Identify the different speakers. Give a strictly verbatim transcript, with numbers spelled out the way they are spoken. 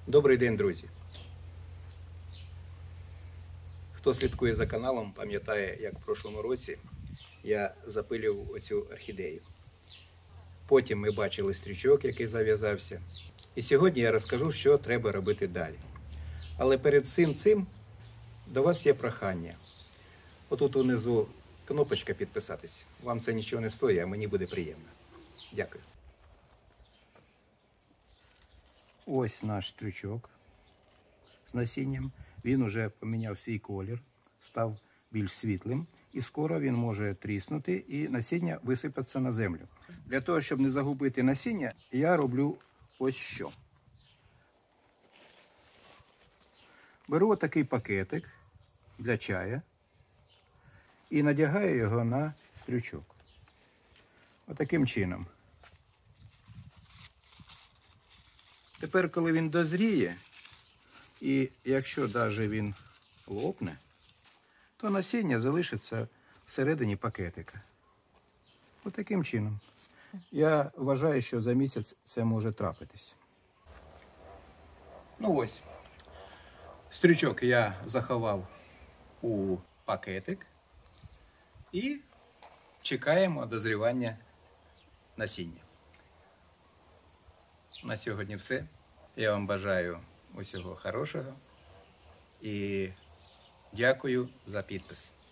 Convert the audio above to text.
Speaker 1: Добрий день, друзі! Хто слідкує за каналом, пам'ятає, як в прошлому році я запилював оцю орхідею. Потім ми бачили стрючок, який зав'язався. І сьогодні я розкажу, що треба робити далі. Але перед цим цим до вас є прохання. Отут унизу кнопочка підписатись. Вам це нічого не стоїть, а мені буде приємно. Дякую. Ось наш стрючок з насінням. Він уже поміняв свій колір, став більш світлим. І скоро він може тріснути і насіння висипатися на землю. Для того, щоб не загубити насіння, я роблю ось що. Беру отакий пакетик для чая і надягаю його на стрючок. Отаким чином. Тепер, коли він дозріє, і якщо навіть він лопне, то насіння залишиться всередині пакетика. Отаким чином. Я вважаю, що за місяць це може трапитись. Ну ось. Стрючок я заховав у пакетик і чекаємо дозрівання насіння. На сьогодні все. Я вам бажаю усього хорошого і дякую за підпис.